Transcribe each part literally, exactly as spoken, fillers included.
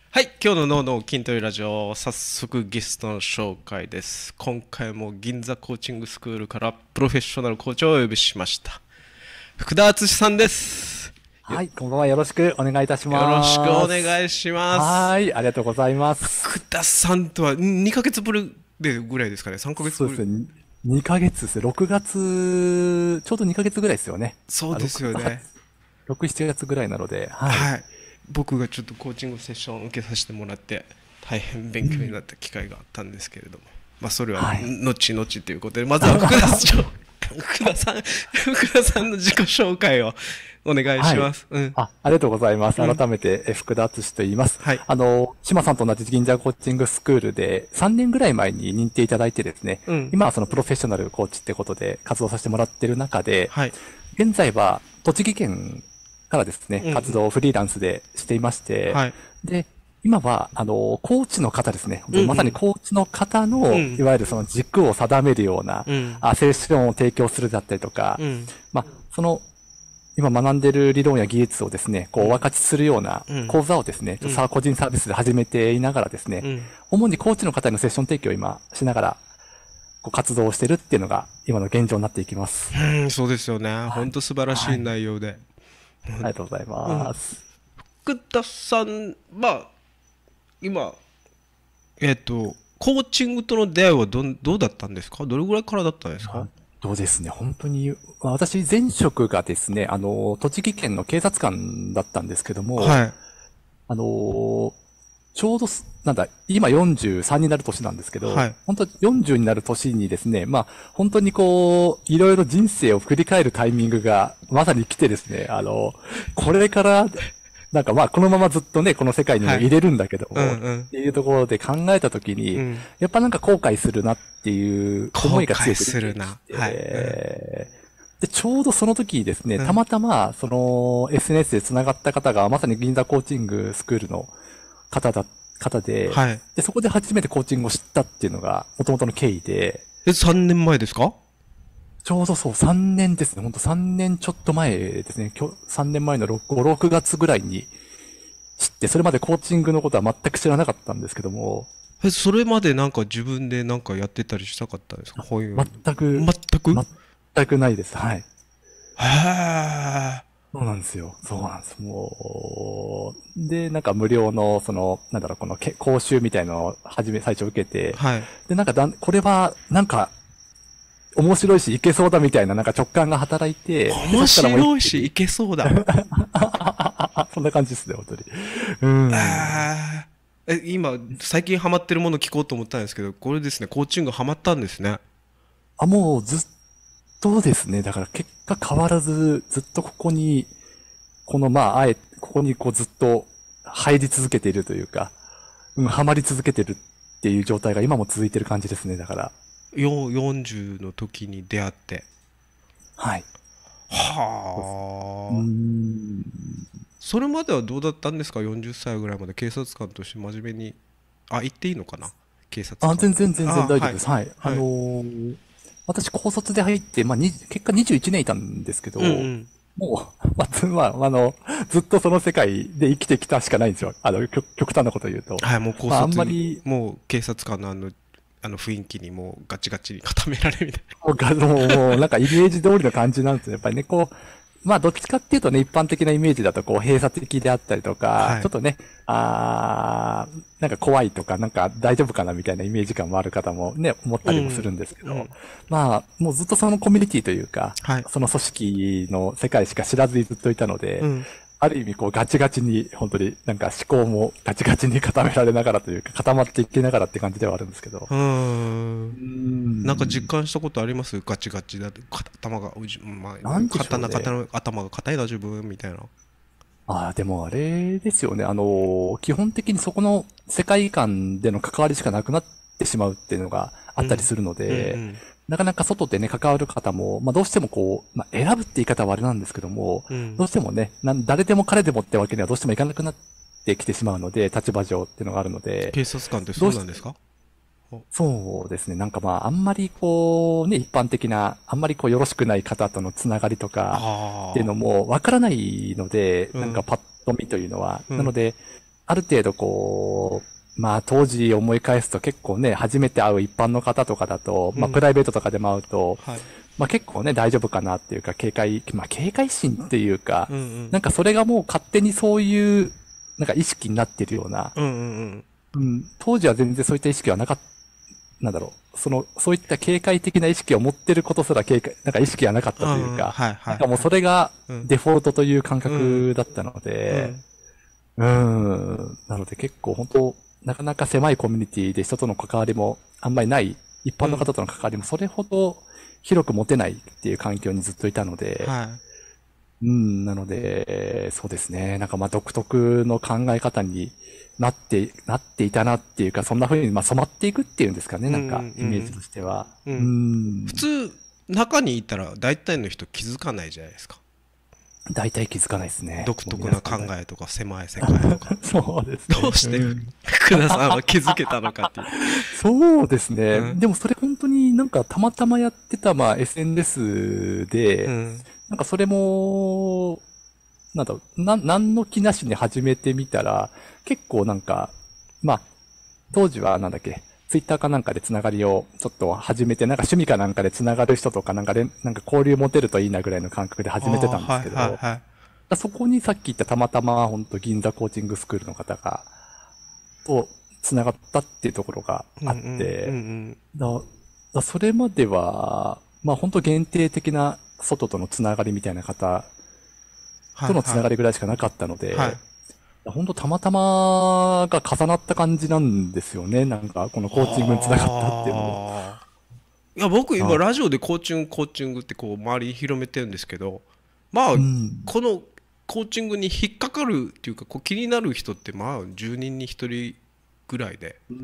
はい、今日の脳の筋トレラジオ、早速ゲストの紹介です。今回も銀座コーチングスクールからプロフェッショナルコーチをお呼びしました。福田敦さんです。よ、 はい、こんばんは。よろしくお願いいたしよろしくおます。 願いします。 はい、ありがとうございます。 福田さんとはにかげつぶりでぐらいですかね、さんかげつぶり。 そうですね。にかげつですね。ろくがつ、ちょうどにかげつぐらいですよね。あ、 そうですろく、はち、 よね。 ろく、しちがつぐらいなので、はい。 はい。僕がちょっとコーチングセッションを受けさせてもらって、大変勉強になった機会があったんですけれども、まあそれははい。 後々ということで、まずは福田さん、福田さん、福田さんの自己紹介をお願いはい。 します。うん。 あ、ありがとうございます。 うん。 改めて、え福田敦と言います。 はい。 あの、島さんと同じ銀座コーチングスクールでさんねんぐらい前に認定いただいてですね、 うん。 今はそのプロフェッショナルコーチってことで活動させてもらってる中で、 はい。 現在は栃木県からですね、 うんうん。 活動をフリーランスでしていまして、 はい。 で、今は、あの、コーチの方ですね。本当にまさにうんうん。 コーチの方の、いうん。 わゆるその軸を定めるような、 うん。 あ、セッションを提供するだったりとか、 うん。 まあ、その、今学んでる理論や技術をですね、こう、お分うん。 かちするようなうん。 講座をですね、ちょっとうん。 さ個人サービスで始めていながらですね、 うん。 主にコーチの方へのセッション提供を今しながら、こう活動をしてるっていうのが今の現状になっていきます。 うん、そうですよね。 はい。 ほんと素晴らしいはい。 内容で。 ありがとうございうん。 ます。 福田さん、まあ、今、えっと、コーチングとの出会いはどん、どうだったんですか？どれぐらいからだったんですか？ あとですね、本当に、私前職がですね、あの、栃木県の警察官だったんですけども、 はい。 あの、ちょうどす、なんだ、今よんじゅうさんになる年なんですけど、 はい。 本当よんじゅうになる年にですね、まあ、本当にこう、いろいろ人生を振り返るタイミングがまさに来てですね、あの、これからなんかまあ、このままずっとね、この世界にもはい。 入れるんだけども、っうんうん。 ていうところで考えたときに、 うん。 やっぱなんか後悔するなっていう思いが後悔強く出てきするな。はい。うん。 て、で、ちょうどその時ですね、 うん。 たまたま、その、エスエヌエス で繋がった方が、まさに銀座コーチングスクールの方だ、方で、 はい。 で、そこで初めてコーチングを知ったっていうのが、元々の経緯で、 え、さんねんまえですか？ ちょうどそう、さんねんですね。ほんとさんねんちょっと前ですね。今日、さんねんまえのご、ろくがつぐらいに知って、それまでコーチングのことは全く知らなかったんですけども、 え、それまでなんか自分でなんかやってたりしたかったんですか？こういう。 全く、 全く。 全くないです。はい。 へえ。 そうなんですよ。そうなんです。もう、で、なんか無料の、その、なんだろう、このけ講習みたいなのを初め、最初受けて、 はい。 で、なんかだん、これは、なんか、面白いし、いけそうだみたいな、なんか直感が働いて、で、 面そこからもう一白いし、い気に、 けそうだ。 そんな感じですね、本当に。うん。 あーえ、今、最近ハマってるもの聞こうと思ったんですけど、これですね、コーチングハマったんですね。 あ、もうずっとですね、だから結果変わらず、ずっとここに、この、まあ、あえ、ここにこうずっと入り続けているというか、うん、ハマり続けてるっていう状態が今も続いてる感じですね、だから。 よよんじゅうの時に出会って。 はい。そうです。うーはあ。 ん。 それまではどうだったんですか？ よんじゅっ 歳ぐらいまで警察官として真面目に。あ、言っていいのかな？警察あ、 官。 全然全然あ、はい。 大丈夫です。はい。あはい。 のー私高卒で入って、まあ、に結果にじゅういちねんいたんですけど、 うんうん。 もう、まあ、つまあ、あの、ずっとその世界で生きてきたしかないんですよ。あの、極極端なことを言うと。 はい、もう高まあ、あん卒に、 まり、 もう警察官のあの、あの雰囲気にもうガチガチに固められるみたいもう画像も、もうなんかイメージ通りの感じなんですよ。やっぱりね、こう、まあ、どっちかっていうとね、一般的なイメージだと、こう、閉鎖的であったりとな。 か、 はい。 ちょっとね、あー、なんか怖いとか、なんか大丈夫かなみたいなイメージ感もある方もね、思っうたりもするんん。 ですけど、 うん。 まあ、もうずっとそのコミュニティというか、 はい。 その組織の世界しか知らずにずっといたので、 うん。 ある意味こうガチガチに、本当になんか思考もガチガチに固められながらというか、固まっていきながらって感じではあるんですけど。 うーん。 うーなんか実ん。 感したことあります？ガチガチだって、か頭が、うじ、まあ、 なんでしょうね。 刀刀頭が硬いな自分みたいな。 ああ、でもあれですよね。あの、基本的にそこの世界観での関わりしかなくなってしまうっていうのがあうん。 ったりするのうんうで、 ん。 なかなか外でね、関わる方も、まあどうしてもこう、まあ選ぶって言い方はあれなんですけども、 うん。 どうしてもね、なん誰でも彼でもってわけにはどうしてもいかなくなってきてしまうので、立場上っていうのがあるので、 警察官ってどうし、 そうなんですか？おそうですね。なんかまあ、あんまりこう、ね、一般的な、あんまりこう、よろしくない方とのつながりとかっていうああのもわからないので、 ー。うん。 なんかパッと見というのは。 うん。 なので、 ある程度こう、まあ当時思い返すと結構ね、初めて会う一般の方とかだと、まあうんプライベートとかでも会うと、 はい。 まあ結構ね、大丈夫かなっていうか、警戒、まあ警戒心っていうか、 うんうん。 なんかそれがもう勝手にそういう、なんか意識になってるような、 うんうんうん。 うん、当時は全然そういった意識はなかった、なんだろう、その、そういった警戒的な意識を持ってることすら警戒、なんか意識がなかったといううんうん。 か、 はいはいなんかもうはい。 それがうん。 デフォルトという感うん覚だったので、 うん。 うーん。なので結構本当、なかなか狭いコミュニティで人との関わりもあんまりない、一般のうん。 方との関わりもそれほど広く持てないっていう環境にずっといたので、 はい。 うん、なので、そうですね。なんかまあ独特の考え方になって、なっていたなっていうか、そんな風にまあ染まっていくっていうんですかね。 うんうなんかイメージんとしては。 うん。ううん。普ん。 通、中にいたら大体の人気づかないじゃないですか。 大体気づかないですね。もう独特な皆さん大考えとか狭い世界とか。 そうですね。 どうしてうん。 福田さんは気づけたのかっていう。 そうですね。 うん。 でもそれ本当になんかたまたまやってたまあ エスエヌエス で、 うん。 なんかそれも、なんだろう、な、何の気なしに始めてみたら、結構なんか、まあ、当時はなんだっけ、ツイッターかなんかでつながりをちょっと始めて、なんか趣味かなんかでつながる人とかなんかで、なんか交流持てるといいなぐらいの感覚でああ、 始めてたんではいすけど、 はいはい。 そこにさっき言ったたまたま本当銀座コーチングスクールの方が、と繋がったっていうところがあっうんうんうんうて、 ん。 だ、だそれまでは、まあ本当限定的な外とのつながりみたいな方とのつはいはい。 ながりぐらいしかなかったので、 はい。 本当たまたまが重なった感じなんですよね。なんかこのコーチングにつながったっていうのも。 ああ。いや、僕今あ、 ラジオでコーチング、コーチングってこう周りに広めてるんですけど、まあ、 うん。 このコーチングに引っかかるっていうか、こう気になる人ってまあじゅうにんにひとりぐらいで。 うん、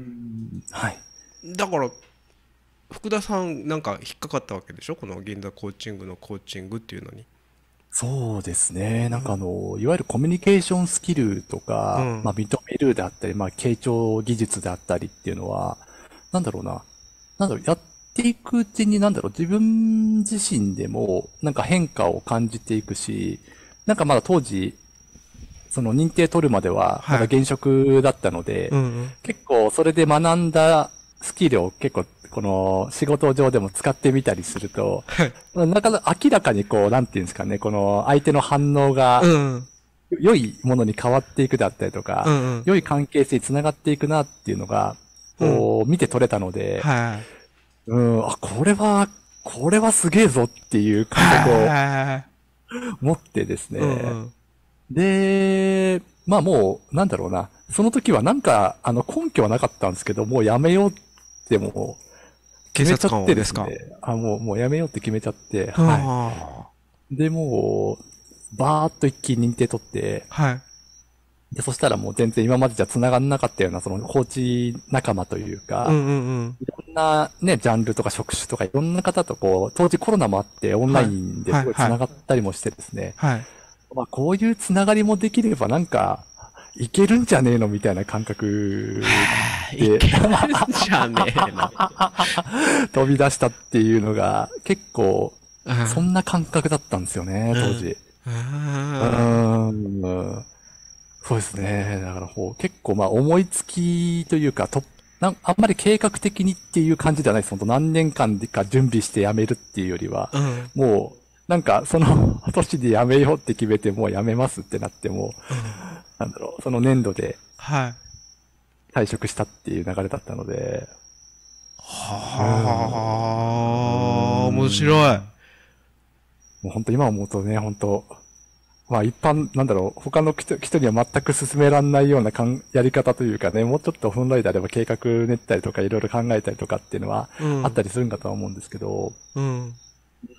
はい。 だから、福田さんなんか引っかかったわけでしょこの銀座コーチングのコーチングっていうのに。 そうですね。なんかあの、いわゆるコミュニケーションスキルとか、まあうん。 認めるであったり、まあ傾聴技術であったりっていうのは、なんだろうな。なんだろう、やっていくうちになんだろう、自分自身でもなんか変化を感じていくし、なんかまだ当時、その認定取るまではまはい。 だ現職だったので、 うんうん。 結構それで学んだスキルを結構この仕事上でも使ってみたりすると、 はい。 なかなか明らかにこう、なんていうんですかね、この相手の反応がうんうん。 良いものに変わっていくだったりとか、 うんうん。 良い関係性につながっていくなっていうのが、 うん。 こう、見て取れたので、 はい。 うん、あ、これは、これはすげえぞっていう感覚をはい。 持ってですね。 うんうん。 で、まあもう、なんだろうな。その時はなんか、あの、根拠はなかったんですけど、もうやめようってもう、 警察決めちゃって官をですか？ ですね。あ、もう、もうやめようって決めちゃって、 あはい。 あ。 で、もう、バーっと一気に認定取って、 はい。 で、そしたらもう全然今までじゃ繋がんなかったような、その、コーチ仲間というか、 うんうんうん。 いろんなね、ジャンルとか職種とかいろんな方とこう、当時コロナもあってオンライはい。 ンですごいはいはい。 繋がったりもしてですね、 はい。 まあこういう繋がりもできればなんか、いけるんじゃねえのみたいな感覚でいけるんじゃねえの。 飛び出したっていうのが結構、 うん。 そんな感覚だったんですよね、 うん。 当時。うあーん。そうですね。だからこう、結構まあ思いつきというか、と、なんあんまり計画的にっていう感じではないです。本当何年間か準備して辞めるっていうよりは、 あ。うん。 もう、なんかその年で辞めようって決めてもう辞めますってなっても、 うん。 なんだろう、その年度ではい。 退職したっていう流れだったので、うーはあ、面白い。 ん。もう本当今思うとね、本当まあ一般、なんだろう、他の人人には全く進められないようなかんやり方というかね、もうちょっと本来であれば計画練ったりとかいろいろ考えたりとかっていうのはうん。 あったりするんかとは思うんですけど、 うん。 うん、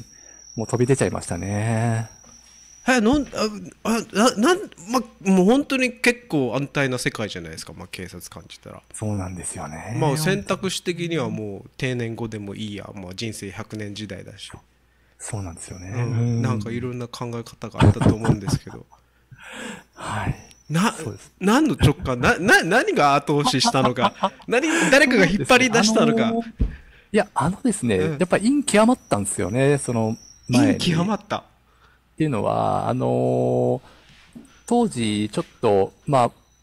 もう飛び出ちゃいましたね。 え、なん、あ、あ、な、なん、ま、もう本当に結構安泰な世界じゃないですか、まあ、警察官って言ったら。 そうなんですよまあ、 ね、本当に。 選択肢的にはもう定年後でもいいや、まあ、人生ひゃくねん時代だし。 そうなんですよね。ううん。なんかいろん。 んな考え方があったと思うんですけど。 はい。 な、 そうです。 何の直感、な、な、何が後押ししたのか、何、誰かがそうですね。 引っ張り出あしたのか。 のーいや、あのですね、 うん。 やっぱ陰極まったんですよね、その陰前に。っ極まった。 ていうのは、あのー当時、ちょっと、まあ、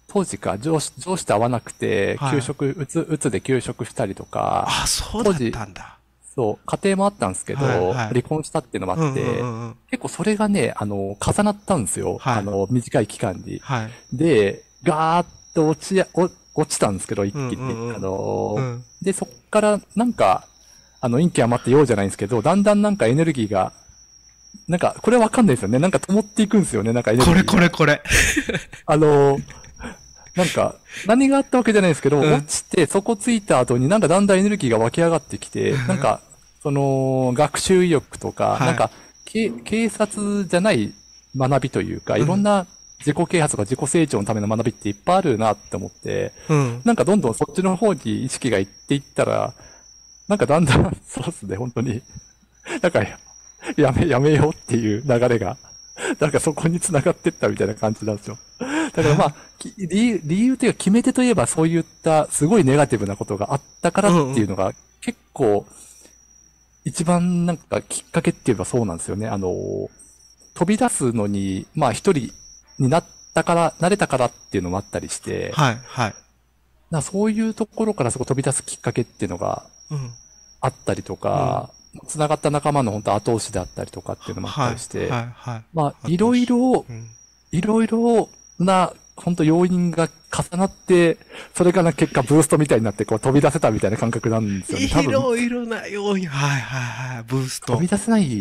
当時か、上司、上司と会わなくて、 はい休職、うつ、うつで休職したりとか、 あ、そうだったんだ。 そう、家庭もあったんですけど、 はいはい離婚したっていうのもあって、 うんうんうんうん。 結構それがね、あの、重なったんですよ。 はいあの、短い期間に。 はい。 で、ガーッと落ちや、お落ちたんですけど、一気に。 うんうんうんあのーうんで、そっから、なんか、あの、陰気余ってようじゃないんですけど、だんだんなんかエネルギーが、なんか、これわかんないですよね。なんか灯っていくんですよね、なんかエネルギーこが。 れこれこれ。 あのーなんか、何があったわけじゃないですけど、 うん落ちて、底ついた後になんかだんだんエネルギーが湧き上がってきて、なんか、その、学習意欲とか、 はいなんか、け警察じゃない学びというか、いろんな自己啓発とか自己成長のための学びっていっぱいあるなって思って、 うん。 なんかどんどんそっちの方に意識がいっていったら、なんかだんだん、そうですね、本当に、なんか、やめ、やめようっていう流れが、なんかそこに繋がってったみたいな感じなんですよ。だからまあ、き理由、理由というか決め手といえばそういったすごいネガティブなことがあったからっていうのが結構、一番なんかきっかけって言えばそうなんですよね。あの、飛び出すのに、まあ一人になったから、なれたからっていうのもあったりして、 はいはい。 なそういうところからそこ飛び出すきっかけっていうのがうん。 あったりとか、繋がった仲間の本当後押しであったりとかっていうのもあったりして、 はいはいはい。 まあいろいろう、ん。 いろいろな、本当要因が重なって、それがな結果ブーストみたいになってこう飛び出せたみたいな感覚なんですよね。多分いろいろな要因。はいはいはい。ブースト飛び。出せない、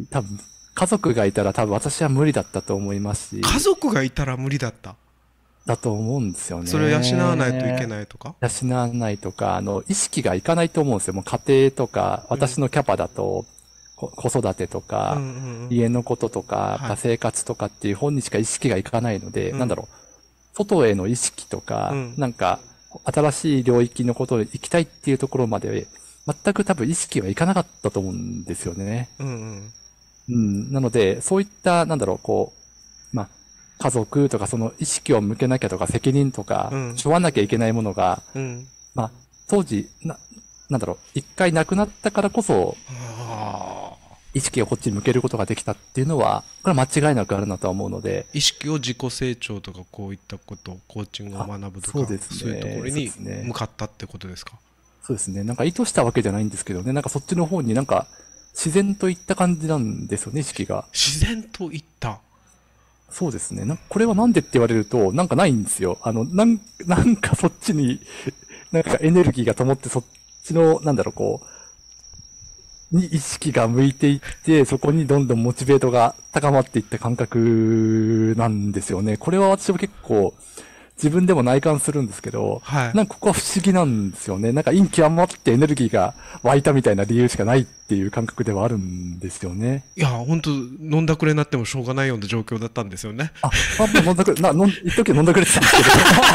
多分家族がいたら多分私は無理だったと思いますし、 家族がいたら無理だった。 だと思うんですよね。 それを養わないといけい。 ないとか。 養わないとか、あの、意識がいかないと思うんですよ。もう家庭とか、私のキャパだと、こ子育てとか、 うんうんうん。 家のこととか、 はい生活とかっていう本にしか意識がいかないので、 うんなんだろう、外への意識とか、 うんなんか、新しい領域のことに行きたいっていうところまで、全く多分意識はいかなかったと思うんですよね。 うんうん。 うん。なので、そういった、なんだろう、こう、まあ、家族とかその意識を向けなきゃとか責任とか、 うん背負わなきゃいけないものが、 うん。 まあ、当時、な、なんだろう、一回なくなったからこそ、 ああ。 意識をこっちに向けることができたっていうのは、これは間違いなくあるなとは思うので、 意識を自己成長とかこういったことコーチングを学ぶとかあそうですねそういうところそうにですね向かったってことですか。 そうですね。なんか意図したわけじゃないんですけどね、なんかそっちの方になんか自然といった感じなんですよね、意識が。 自然といった。 そうですね。なんかこれはなんでって言われると、なんかないんですよ。あの、なん、なんかそっちに、なんかエネルギーが灯ってそっちの、なんだろう、こう、に意識が向いていって、そこにどんどんモチベートが高まっていった感覚なんですよね。これは私も結構自分でも内観するんですけど、 はいなんかここは不思議なんですよね。なんか陰気余ってエネルギーが湧いたみたいな理由しかないっていう感覚ではあるんですよね。 いや本当飲んだくれになってもしょうがないような状況だったんですよね。 あ、あもう飲んだくれ、な、飲ん、一時は飲んだくれてたんですけど。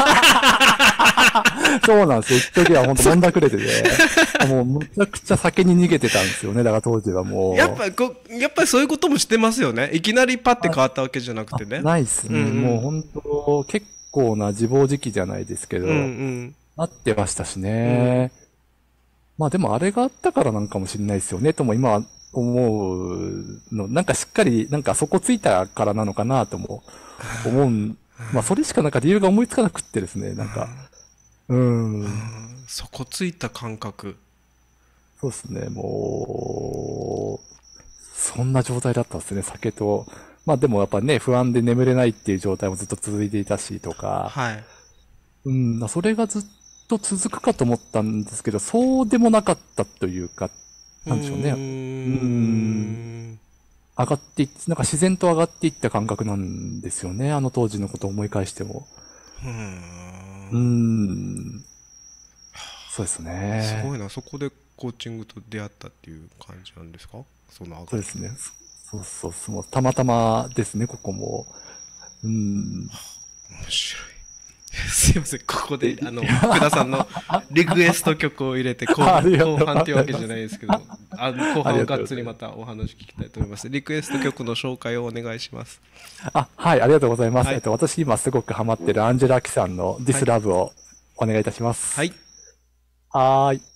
そうなんですよ。一時は本当飲んだくれてて、もうむちゃくちゃ酒に逃げてたんですよね。だから当時はもう。 やっぱこやっぱりそういうこともしてますよね。いきなりパッて変わったわけじゃなくてね。 ないっすね。 うんうんもう本当結構な自暴自棄じゃないですけど、 うんうん。 なってましたしね。まあでもあれがあったからなんかもしれないですよね、とも今は思うの。なんかしっかり、なんかそこついたからなのかなとも思う。まあそれしかなんか理由が思いつかなくってですね、なんか。うん。 うんそこついた感覚。 そうですね、もう、そんな状態だったんですね、酒と。まあでもやっぱね、不安で眠れないっていう状態もずっと続いていたしとか、 はい。 うん、それがずっと続くかと思ったんですけど、そうでもなかったというか、なんでしょうね。 うーん上がっていっなんか自然と上がっていった感覚なんですよね、あの当時のことを思い返しても。 うーうーん。 ん、そうですね。 すごいな。そこでコーチングと出会ったっていう感じなんですか？その上がそうですね。そうそうそう、もうたまたまですね、ここも。うん。 面白い。すいません、ここで、あの、福田さんのリクエスト曲を入れて、後あ半りがとう後半っていうわけじゃないですけど、あの後半はありがとうがっつりまたお話聞きたいと思います。リクエスト曲の紹介をお願いします。 あ、はい、ありがとうございます。 はいえっと、私今すごくハマってるアンジェラ・アキさんの This Love をお願いいたします。 はい。 はーい。